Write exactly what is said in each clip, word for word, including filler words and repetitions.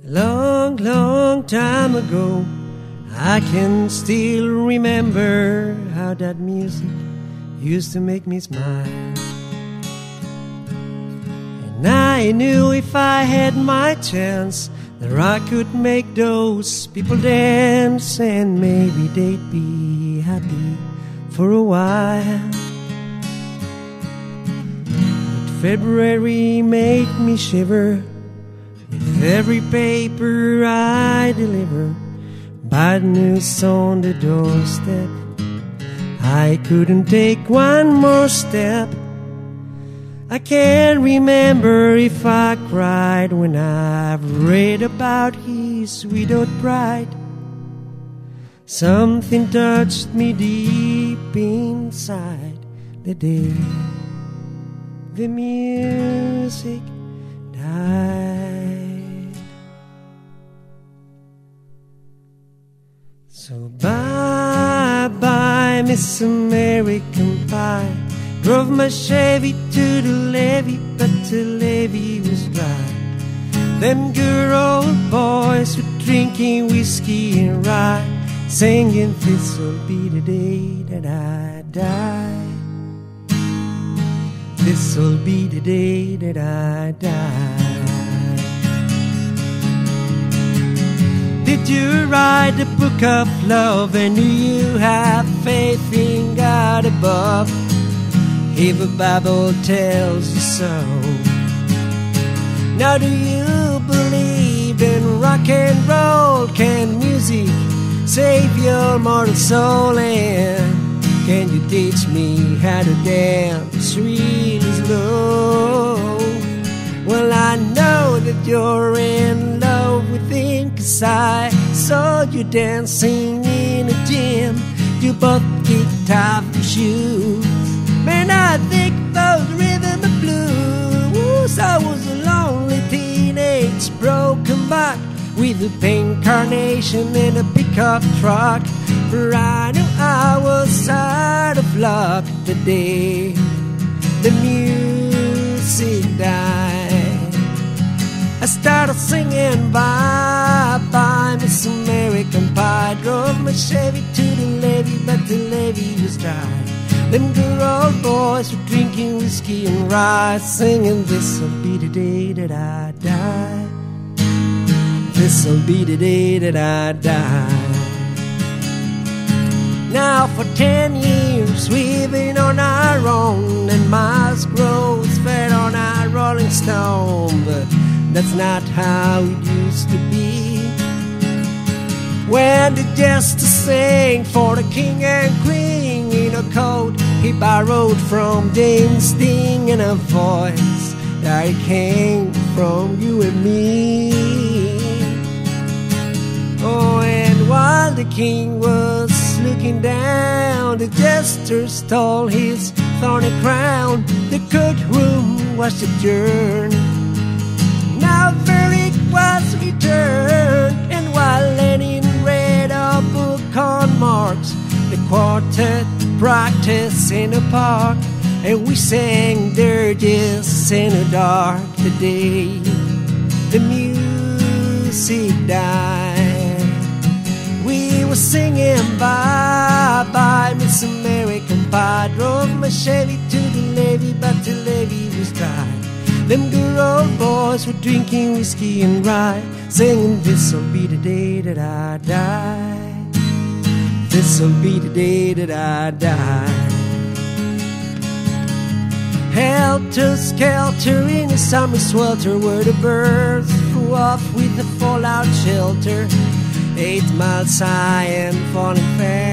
Long, long time ago, I can still remember how that music used to make me smile. And I knew if I had my chance that I could make those people dance, and maybe they'd be happy for a while. But February made me shiver with every paper I deliver. Bad news on the doorstep, I couldn't take one more step. I can't remember if I cried when I've read about his widowed bride. Something touched me deep inside the day the music died. So bye-bye, Miss American Pie. Drove my Chevy to the levee, but the levee was dry. Them good old boys were drinking whiskey and rye, singing, this'll be the day that I die. This'll be the day that I die. Did you write the book of love, and do you have faith in God above? If the Bible tells you so. Now do you believe in rock and roll? Can music save your mortal soul? And can you teach me how to dance really slow? Well, I know that you're in love with him, 'cause I saw you dancing in a gym. You both kicked off your shoes. Man, I think those rhythm and blues. I was a lonely teenage broken buck with a pink carnation and a pickup truck. For I knew I was out of luck the day the music died. I started singing bye-bye, Miss American Pie. Drove my Chevy to the levee, but the levee was dry. Them good old boys were drinking whiskey and rye, singing, this'll be the day that I die. This'll be the day that I die. Now for ten years we've been on our own, and Miles Groves fed on our Rolling Stone. But that's not how it used to be. When the jester sang for the king and queen in a coat he borrowed from James Dean, and a voice that came from you and me. Oh, and while the king was looking down, the jester stole his thorny crown. The courtroom was adjourned. Now verdict was returned, and while Lenin read a book on Marx, the quartet practiced in the park, and we sang dirges in the dark the day the music died. We were singing bye-bye, Miss American Pie. Drove my Chevy to the levee, but the levee was dry. Them good old boys were drinking whiskey and rye, singing, this'll be the day that I die. This'll be the day that I die. Helter-skelter in the summer swelter, where the birds flew off with the fallout shelter. Eight miles high and falling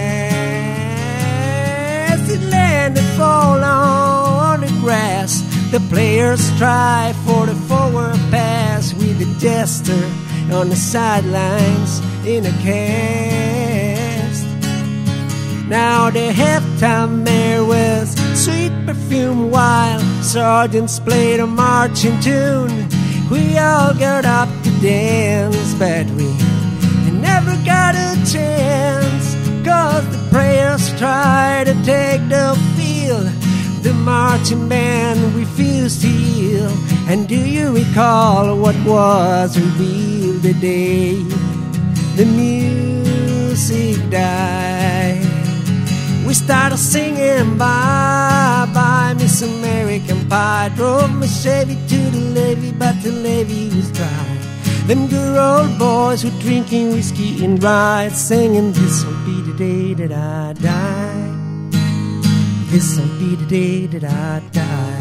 fast. It landed, fall on the grass. The players strive for the forward pass, with the jester on the sidelines in a cast. Now the halftime there was sweet perfume, while sergeants played a marching tune. We all got up to dance, but we never got a chance, 'cause the players tried to take the field The marching band refused to yield. And do you recall what was revealed the day the music died? We started singing bye bye Miss American Pie. Drove my Chevy to the levee, but the levee was dry. Them good old boys were drinking whiskey and rye, singing, this'll be the day that I die. This'll be the day that I die.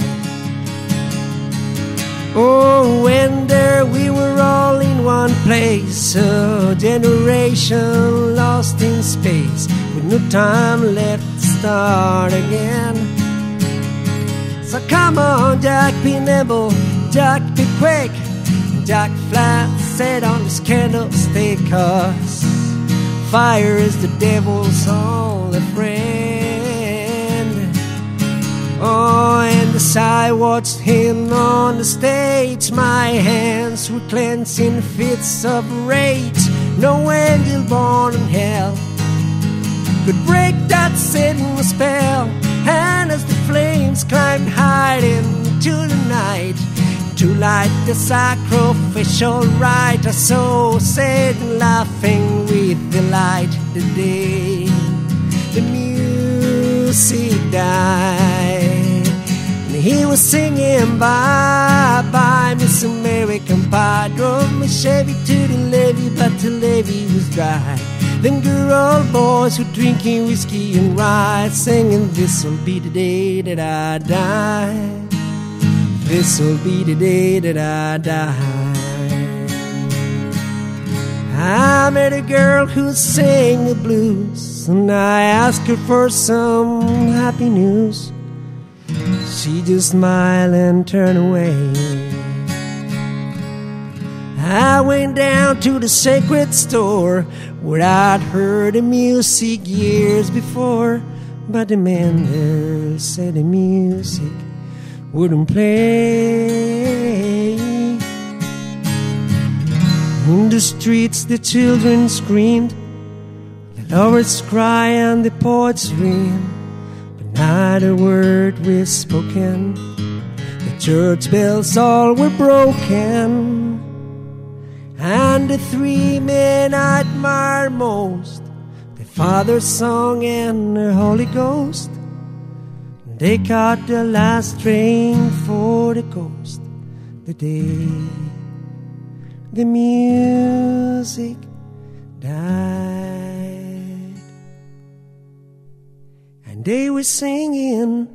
Oh, when there we were all in one place, a generation lost in space, with no time left to start again. So come on, Jack, be nimble, Jack, be quick. Jack Flat said on his candlestick, 'cause fire is the devil's only friend. Oh, and as I watched him on the stage, my hands were clenched in fits of rage. No angel born in hell could break that Satan spell. And as the flames climbed high into the night, to light the sacrificial rite, I saw Satan laughing with delight the day the music died. And he was singing bye bye Miss American Pie. Drove my Chevy to the levee, but the levee was dry. Them good old boys were drinking whiskey and rye, singing, this'll be the day that I die. This'll be the day that I die. I met a girl who sang the blues, and I asked her for some happy news. She just smiled and turned away. I went down to the sacred store where I'd heard the music years before, but the man there said the music wouldn't play. In the streets the children screamed, the lovers cry and the poets dream, but not a word was spoken. The church bells all were broken. And the three men I admire most, the Father, Son, and the Holy Ghost, they caught the last train for the coast the day the music died. And they were singing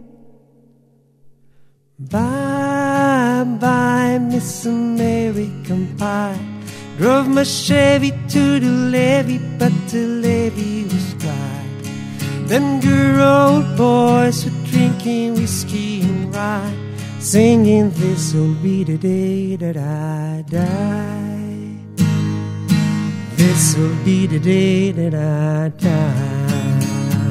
bye bye Miss American Pie. Drove my Chevy to the levee, but the levee was dry. Them good old boys were drinking whiskey and rye, singing, this'll be the day that I die. This'll be the day that I die.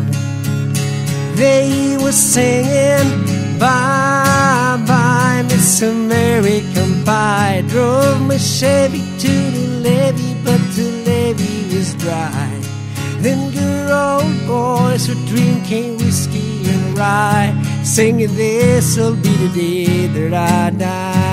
They were singing bye bye Miss American Pie. Drove my Chevy to the levee, but the levee was dry. Them good old boys were drinking whiskey and rye, singing, this'll be the day that I die.